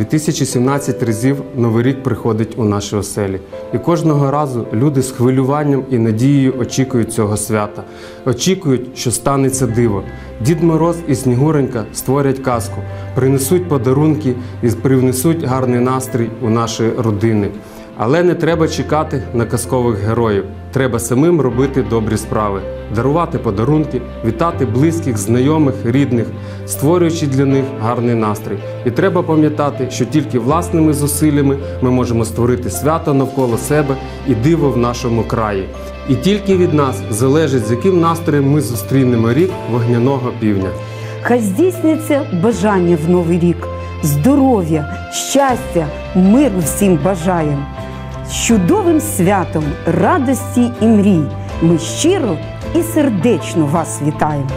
2017 разів Новий рік приходить у наші оселі. І кожного разу люди з хвилюванням і надією очікують цього свята. Очікують, що станеться диво. Дід Мороз і Снігуренька створять казку, принесуть подарунки і привнесуть гарний настрій у наші родини. Але не треба чекати на казкових героїв. Треба самим робити добрі справи, дарувати подарунки, вітати близьких, знайомих, рідних, створюючи для них гарний настрій. І треба пам'ятати, що тільки власними зусиллями ми можемо створити свято навколо себе і диво в нашому краї. І тільки від нас залежить, з яким настроєм ми зустрінемо рік вогняного півня. Хай здійсниться бажання в Новий рік, здоров'я, щастя, миру всім бажаєм. З чудовим святом, радості і мрій ми щиро і сердечно вас вітаємо.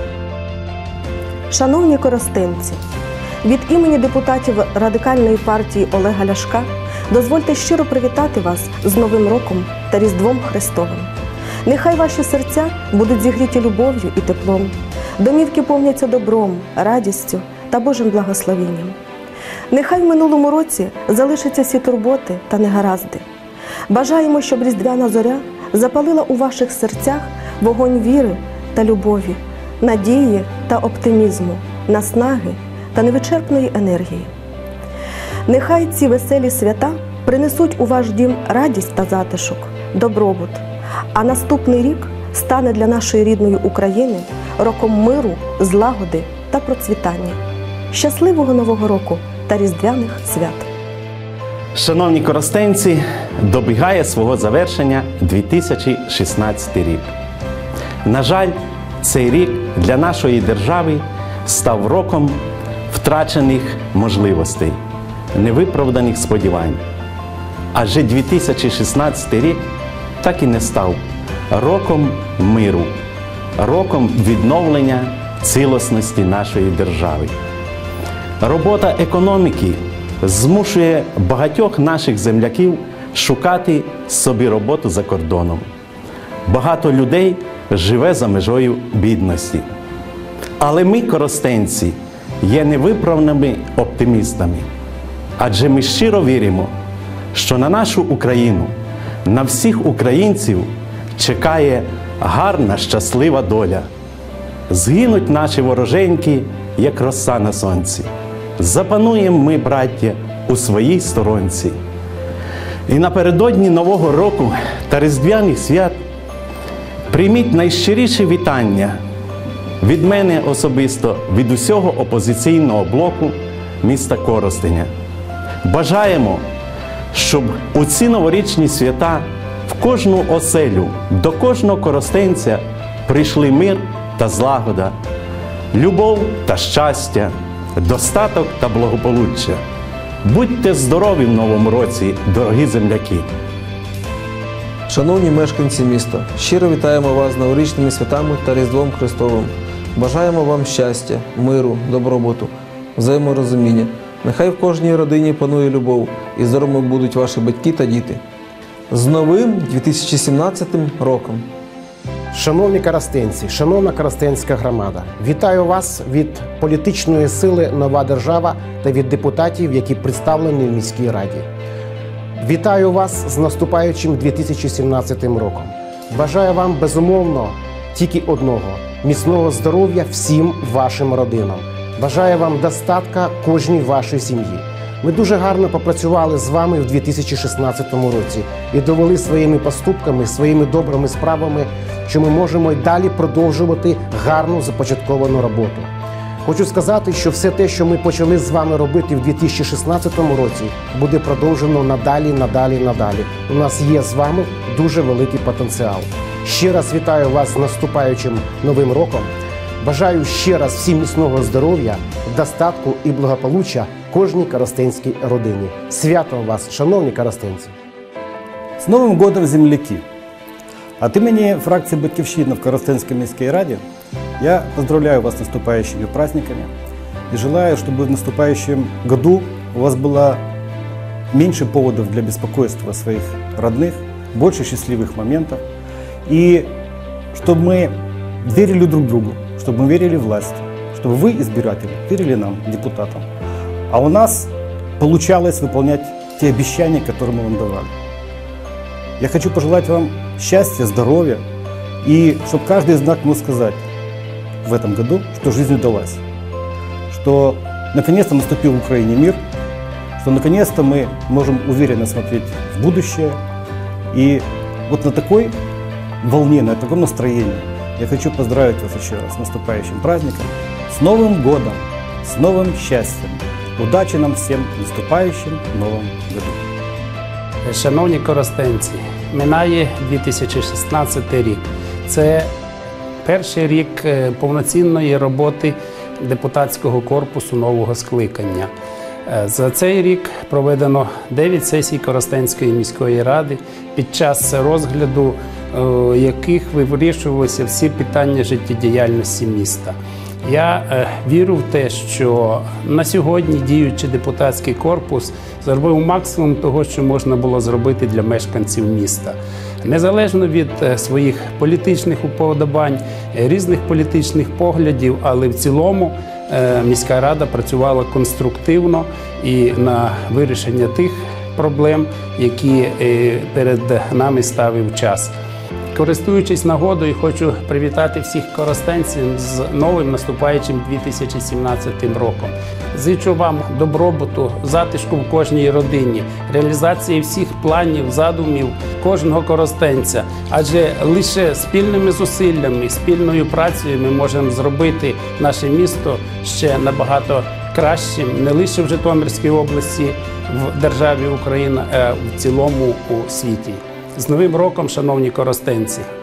Шановні коростенці, від імені депутатів Радикальної партії Олега Ляшка дозвольте щиро привітати вас з Новим роком та Різдвом Христовим. Нехай ваші серця будуть зігріті любов'ю і теплом, домівки повняться добром, радістю та Божим благословенням. Нехай в минулому році залишаться всі турботи та негаразди. Бажаємо, щоб різдвяна зоря запалила у ваших серцях вогонь віри та любові, надії та оптимізму, наснаги та невичерпної енергії. Нехай ці веселі свята принесуть у ваш дім радість та затишок, добробут, а наступний рік стане для нашої рідної України роком миру, злагоди та процвітання. Щасливого Нового року та різдвяних свят! Шановні коростенці, добігає свого завершення 2016 рік. На жаль, цей рік для нашої держави став роком втрачених можливостей, невиправданих сподівань. Адже 2016 рік так і не став роком миру, роком відновлення цілісності нашої держави. Робота економіки змушує багатьох наших земляків шукати собі роботу за кордоном. Багато людей живе за межою бідності. Але ми, коростенці, є невиправними оптимістами. Адже ми щиро віримо, що на нашу Україну, на всіх українців чекає гарна, щаслива доля. Згинуть наші вороженьки, як роса на сонці. Запануємо ми, браття, у своїй сторонці. І напередодні Нового року та Різдвяних свят прийміть найщиріші вітання від мене особисто, від усього опозиційного блоку міста Коростеня. Бажаємо, щоб у ці новорічні свята в кожну оселю, до кожного коростенця прийшли мир та злагода, любов та щастя, достаток та благополуччя. Будьте здорові в новому році, дорогі земляки! Шановні мешканці міста, щиро вітаємо вас з новорічними святами та Різдвом Христовим. Бажаємо вам щастя, миру, добробуту, взаєморозуміння. Нехай в кожній родині панує любов і здоровими будуть ваші батьки та діти. З новим 2017 роком! Шановні коростенці, шановна коростенська громада, вітаю вас від політичної сили «Нова держава» та від депутатів, які представлені в міській раді. Вітаю вас з наступаючим 2017 роком. Бажаю вам, безумовно, тільки одного – міцного здоров'я всім вашим родинам. Бажаю вам достатка кожній вашій сім'ї. Ми дуже гарно попрацювали з вами в 2016 році і довели своїми поступками, своїми добрими справами, що ми можемо й далі продовжувати гарну започатковану роботу. Хочу сказати, що все те, що ми почали з вами робити в 2016 році, буде продовжено надалі. У нас є з вами дуже великий потенціал. Ще раз вітаю вас з наступаючим Новим роком. Бажаю ще раз всім міцного здоров'я, достатку і благополуччя кожній коростенській родині. Святом вас, шановні коростенці! С Новым годом, земляки! От имени фракции «Батьківщина» в Коростенской міській раді я поздравляю вас с наступающими праздниками и желаю, чтобы в наступающем году у вас было меньше поводов для беспокойства своих родных, больше счастливых моментов, и чтобы мы верили друг другу, чтобы мы верили власти, чтобы вы, избиратели, верили нам, депутатам. А у нас получалось выполнять те обещания, которые мы вам давали. Я хочу пожелать вам счастья, здоровья, и чтобы каждый из нас мог сказать в этом году, что жизнь удалась, что наконец-то наступил в Украине мир, что наконец-то мы можем уверенно смотреть в будущее. И вот на такой волне, на таком настроении я хочу поздравить вас еще раз с наступающим праздником, с Новым годом, с новым счастьем. Удачи нам всем в наступающем новом году. Шановні коростенці, минає 2016 рік. Це перший рік повноцінної роботи депутатського корпусу нового скликання. За цей рік проведено 9 сесій Коростенської міської ради, під час розгляду яких вирішувалися всі питання життєдіяльності міста. Я вірю в те, що на сьогодні діючий депутатський корпус зробив максимум того, що можна було зробити для мешканців міста. Незалежно від своїх політичних уподобань, різних політичних поглядів, але в цілому міська рада працювала конструктивно і на вирішення тих проблем, які перед нами ставив час. Користуючись нагодою, хочу привітати всіх коростенців з новим наступаючим 2017 роком. Зичу вам добробуту, затишку в кожній родині, реалізації всіх планів, задумів кожного коростенця. Адже лише спільними зусиллями, спільною працею ми можемо зробити наше місто ще набагато кращим, не лише в Житомирській області, в державі Україна, а в цілому у світі. З Новим роком, шановні коростенці!